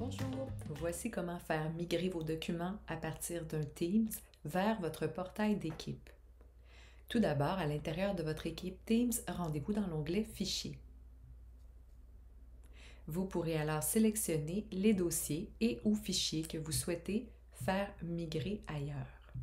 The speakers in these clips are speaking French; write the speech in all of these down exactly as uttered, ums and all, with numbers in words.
Bonjour, voici comment faire migrer vos documents à partir d'un Teams vers votre portail d'équipe. Tout d'abord, à l'intérieur de votre équipe Teams, rendez-vous dans l'onglet Fichiers. Vous pourrez alors sélectionner les dossiers et ou fichiers que vous souhaitez faire migrer ailleurs.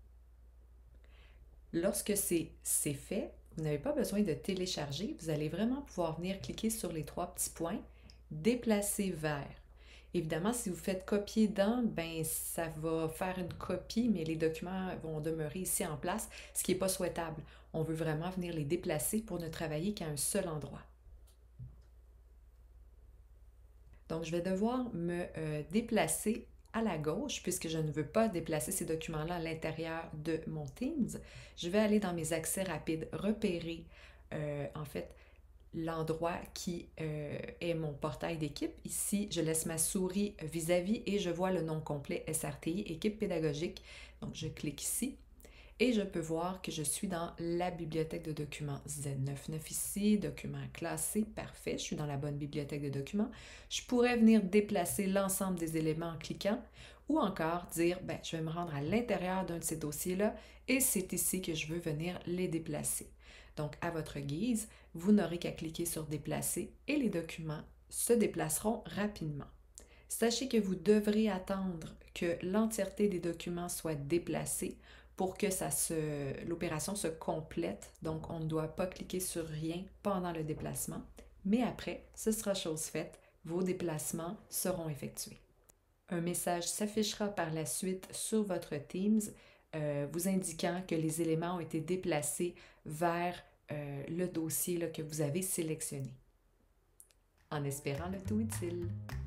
Lorsque c'est fait, vous n'avez pas besoin de télécharger, vous allez vraiment pouvoir venir cliquer sur les trois petits points, déplacer vers. Évidemment, si vous faites copier dans, ben ça va faire une copie, mais les documents vont demeurer ici en place, ce qui n'est pas souhaitable. On veut vraiment venir les déplacer pour ne travailler qu'à un seul endroit. Donc, je vais devoir me euh, déplacer à la gauche, puisque je ne veux pas déplacer ces documents-là à l'intérieur de mon Teams. Je vais aller dans mes accès rapides, repérer, euh, en fait, l'endroit qui euh, est mon portail d'équipe. Ici, je laisse ma souris vis-à-vis et je vois le nom complet S R T I, équipe pédagogique. Donc, je clique ici et je peux voir que je suis dans la bibliothèque de documents Z quatre-vingt-dix-neuf ici, documents classés, parfait, je suis dans la bonne bibliothèque de documents. Je pourrais venir déplacer l'ensemble des éléments en cliquant ou encore dire, ben, je vais me rendre à l'intérieur d'un de ces dossiers-là et c'est ici que je veux venir les déplacer. Donc, à votre guise, vous n'aurez qu'à cliquer sur « Déplacer » et les documents se déplaceront rapidement. Sachez que vous devrez attendre que l'entièreté des documents soit déplacée pour que l'opération se complète. Donc, on ne doit pas cliquer sur rien pendant le déplacement. Mais après, ce sera chose faite, vos déplacements seront effectués. Un message s'affichera par la suite sur votre Teams euh, vous indiquant que les éléments ont été déplacés vers euh, le dossier là, que vous avez sélectionné. En espérant le tout utile.